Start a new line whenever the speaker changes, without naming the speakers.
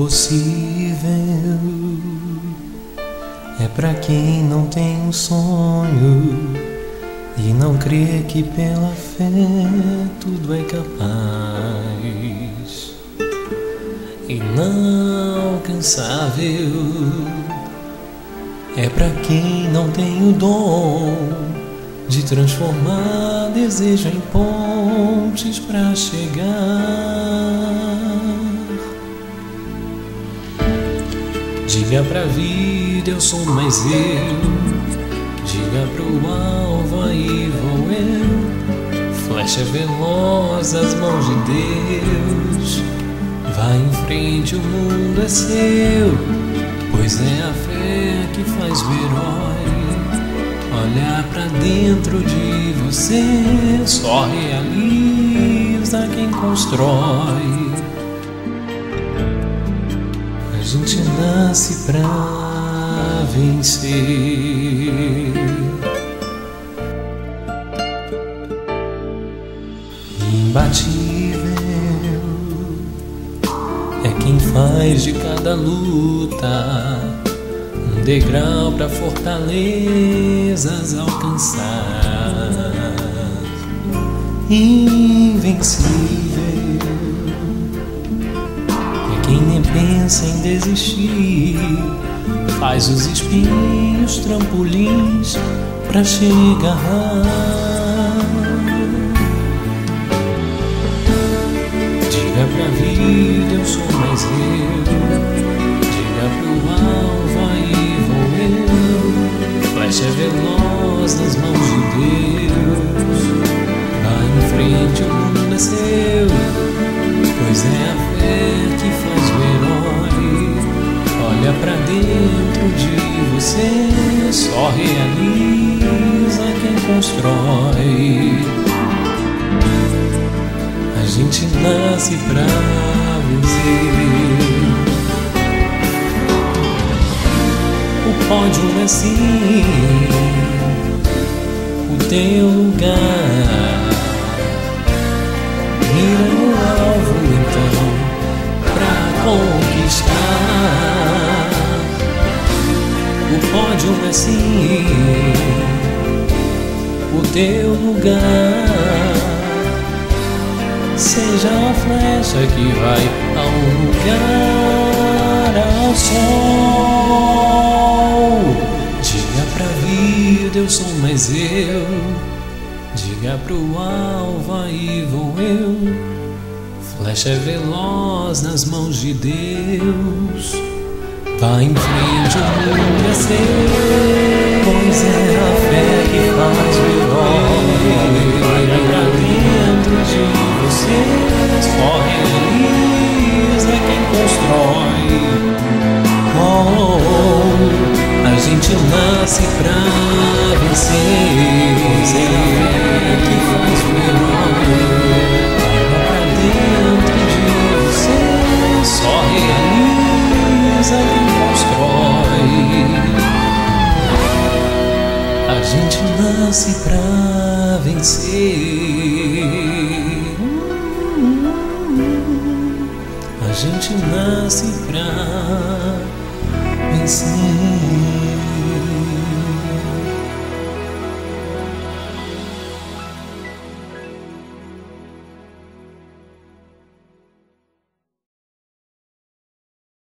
impossível é pra quem não tem um sonho e não crê que pela fé tudo é capaz. Inalcançável é pra quem não tem o dom de transformar desejo em pontes pra chegar. Diga pra vida, eu sou mais eu. Diga pro alvo, aí vou eu. Flecha veloz as mãos de Deus. Vai em frente, o mundo é seu, pois é a fé que faz o herói olhar pra dentro de você. Só realiza quem constrói. A gente nasce pra vencer. Imbatível é quem faz de cada luta um degrau pra fortalezas alcançar. Invencível é quem nem pensa em desistir, faz os espinhos trampolins pra chegar. Diga pra vida, eu sou mais eu. Diga pro alvo, aí vou eu. Flecha veloz nas mãos de Deus. Vai em frente, o mundo é seu, pois é a fé que faz o herói olha pra dentro de você. Só realiza quem constrói. A gente nasce pra vencer. O pódio é sim o teu lugar. Mira no alvo então pra conquistar. O pódio é sim o teu lugar. Seja a flecha que vai ao lugar, ao sol. Diga pra vida, eu sou mais eu. Diga pro alvo, aí vou eu. Flecha veloz nas mãos de Deus. Vai em frente, o mundo é seu, pois é a fé que faz o herói olha pra dentro de você. Só realiza quem constrói. A gente nasce pra vencer. É a fé que faz o herói olha pra dentro de você. Só realiza quem constrói. A gente nasce pra vencer. A gente nasce pra vencer.